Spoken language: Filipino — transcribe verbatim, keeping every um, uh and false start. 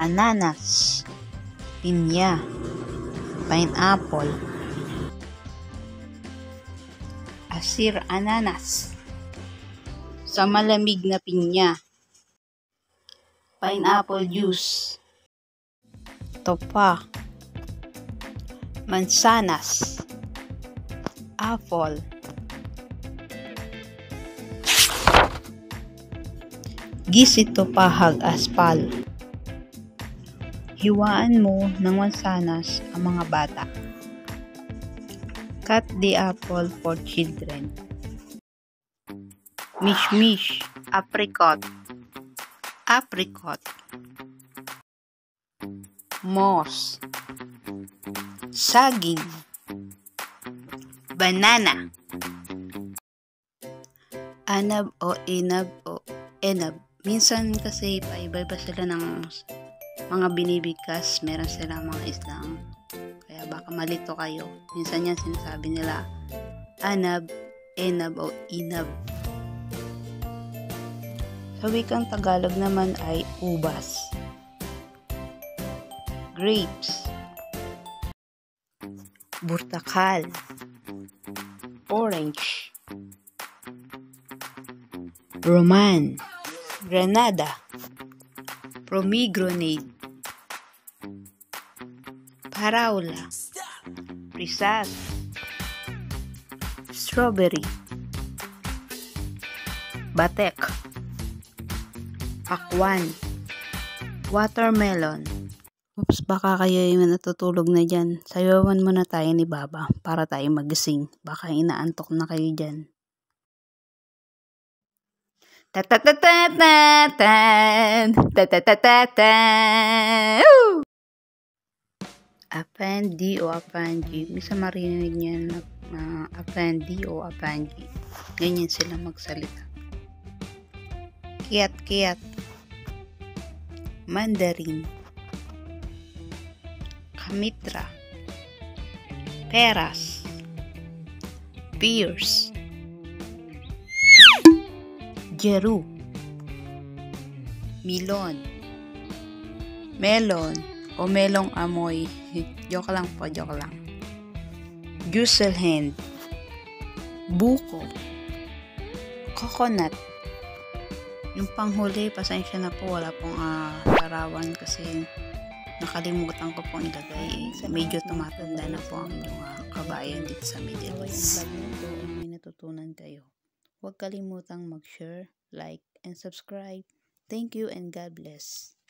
ananas, pinya, pineapple, asir ananas, sa malamig na pinya, pineapple juice, topa, mansanas, apple, gisit topahag aspal. Hiwaan mo ng mansanas ang mga bata. Cut the apple for children. Mishmish, apricot, apricot, moss, saging, banana, anab o inab o enab. Minsan kasi paiba-iba sila ng mga binibigkas, meron silang mga islang, kaya baka malito kayo. Minsan yan sinasabi nila anab, enab o inab. Sa wikang Tagalog naman ay ubas, grapes, burtakal, orange, roman, granada, pomegranate, paraula, risas, strawberry, batek, pakwan, watermelon. Oops, baka kayo yung natutulog na dyan. Sayawan muna tayo ni Baba para tayo magising. Baka inaantok na kayo dyan. Ta-ta-ta-ta-ta-tan, ta-ta-ta-ta-tan. Apandi o apanji. Misa marinig niya na uh, apandi o apanji. Ganyan sila magsalita. Kiyat-kiyat, mandarin, kamitra, peras, pears, jeru, milon, melon o melong amoy. Joke lang po, joke lang. Juicelhand, buko, coconut. Yung panghuli, pasensya na po, wala pong uh, larawan kasi nakalimutan ko pong ilagay. Medyo tumatanda na po ang inyong uh, kabayan dito sa Middle East. Yung vlog nito, may natutunan kayo. Huwag kalimutang mag-share, like, and subscribe. Thank you and God bless.